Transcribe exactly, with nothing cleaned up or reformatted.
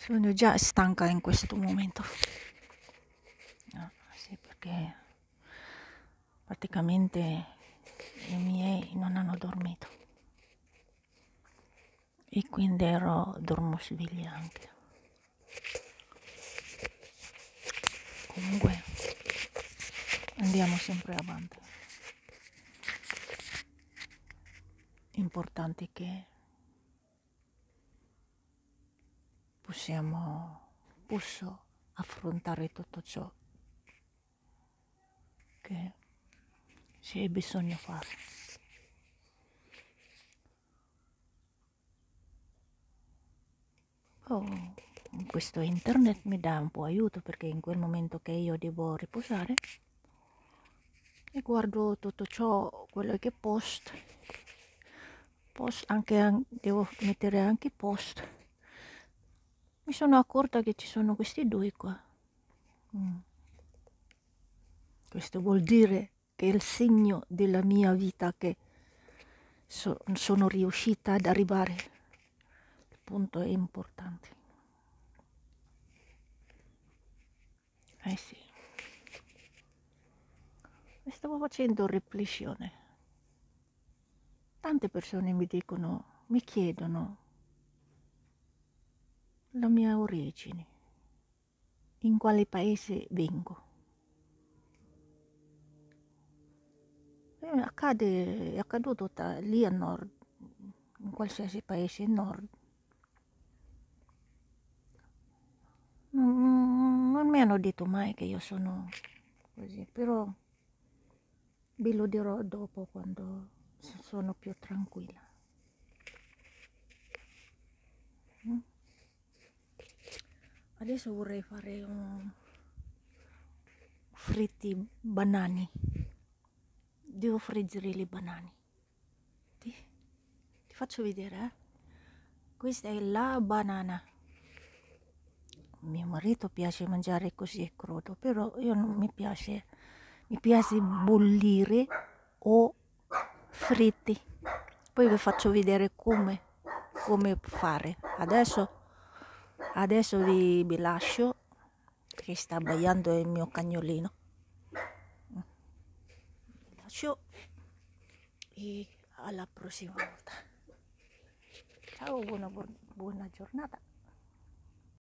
Sono già stanca in questo momento. No, sì, perché praticamente i miei non hanno dormito e quindi ero dormosveglia anche. Comunque andiamo sempre avanti. Importante che possiamo, posso affrontare tutto ciò che c'è bisogno fare. Oh, questo internet mi dà un po' aiuto perché in quel momento che io devo riposare e guardo tutto ciò, quello che post, post anche, an- devo mettere anche post. Mi sono accorta che ci sono questi due qua. Mm. Questo vuol dire che è il segno della mia vita che so- sono riuscita ad arrivare. Il punto è importante. Eh sì. E stavo facendo riflessione. Tante persone mi dicono, mi chiedono la mia origine, in quale paese vengo. E accade, è accaduto ta- lì a nord, in qualsiasi paese nord. Non, non mi hanno detto mai che io sono così, però ve lo dirò dopo quando sono più tranquilla. Mm? Adesso vorrei fare un fritti banani. Devo friggere le banane. Ti, ti faccio vedere, eh? Questa è la banana. Mio marito piace mangiare così crudo, però io non mi piace. Mi piace bollire o fritti. Poi vi faccio vedere come, come fare. Adesso, adesso vi, vi lascio, che sta abbaiando il mio cagnolino. Vi lascio e alla prossima volta. Ciao, buona, buona giornata.